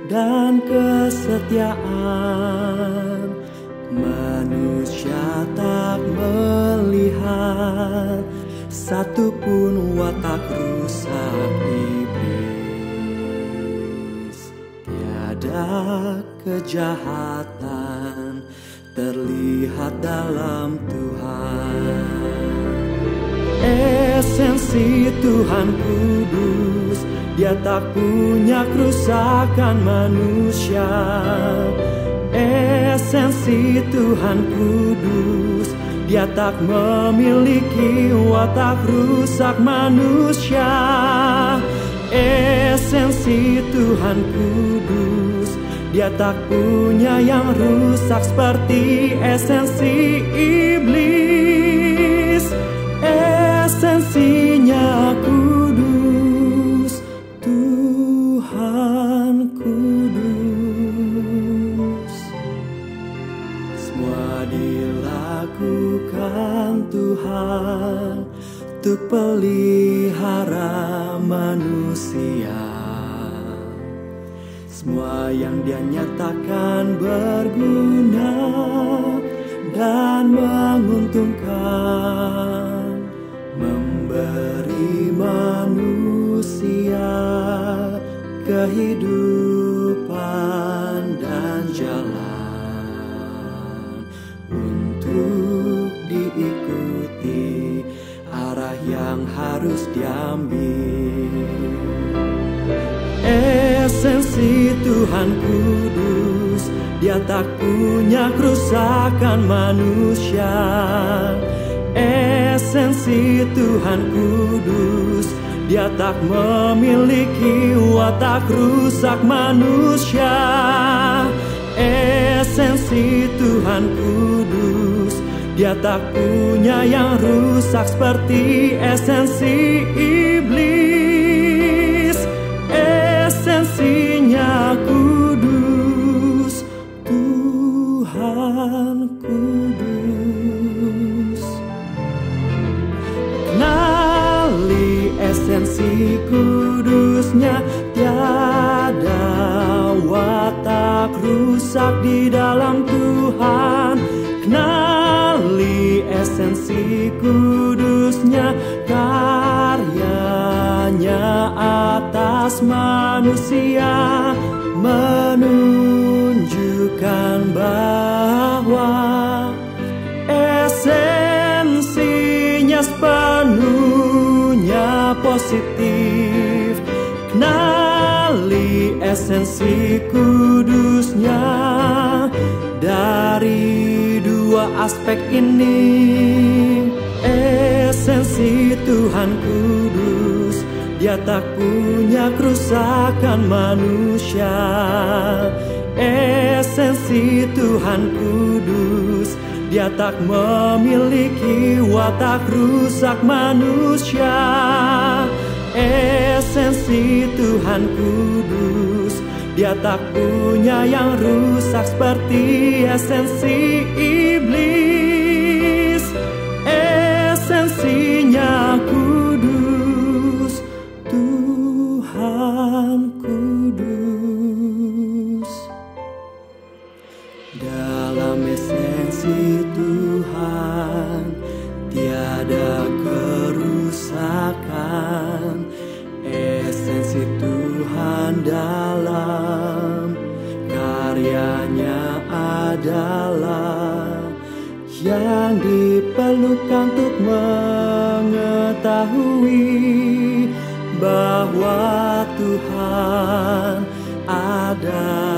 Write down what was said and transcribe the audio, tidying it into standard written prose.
dan kesetiaan. Manusia tak melihat satupun watak rusak iblis. Tiada kejahatan terlihat dalam Tuhan. Esensi Tuhan kudus, Dia tak punya kerusakan manusia. Esensi Tuhan kudus, Dia tak memiliki watak rusak manusia. Esensi Tuhan kudus, Dia tak punya yang rusak seperti esensi iblis. Esensinya kudus, Tuhan kudus. Semua dilakukan Tuhan untuk pelihara manusia. Semua yang Dia nyatakan berguna dan menguntungkan, memberi manusia kehidupan dan jalan untuk diikuti arah yang harus diambil. Esensi Tuhan kudus, Dia tak punya kerusakan manusia. Esensi Tuhan kudus, Dia tak memiliki watak rusak manusia. Esensi Tuhan kudus, Dia tak punya yang rusak seperti esensi iblis. Esensinya kudus, Tuhan kudus. Kenali esensi kudusnya, tiada watak rusak di dalam Tuhan. Kenali esensi kudusnya, karyanya atas manusia menunjukkan bahwa esensinya sepenuhnya positif. Kenali esensi kudusnya dari dua aspek ini. Esensi Tuhan kudus, Dia tak punya kerusakan manusia. Esensi Tuhan kudus, Dia tak memiliki watak rusak manusia. Esensi Tuhan kudus, Dia tak punya yang rusak seperti esensi iblis. Esensinya kudus, Tuhan kudus. Dalam esensi Tuhan tiada kerusakan. Esensi Tuhan dalam karyanya adalah yang diperlukan untuk mengetahui bahwa Tuhan ada